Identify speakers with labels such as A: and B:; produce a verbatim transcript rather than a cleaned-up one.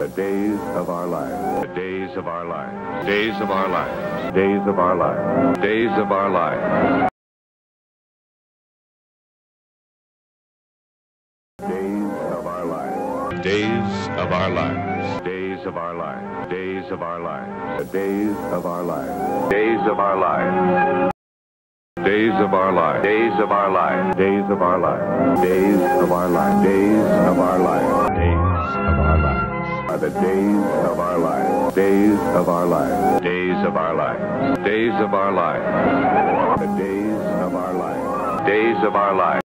A: The days of our lives. The days of our lives. Days of our lives. Days of our lives. Days of our lives. Days of our lives. Days of our lives. Days of our lives. Days of our lives. The days of our lives. Days of our lives. Days of our lives. Days of our lives. Days of our lives. Days of our lives. Days of our lives. Days of our lives. Are the days of our lives. Days of our lives. Days of our lives. Days of our lives. The days of our lives. Days of our lives.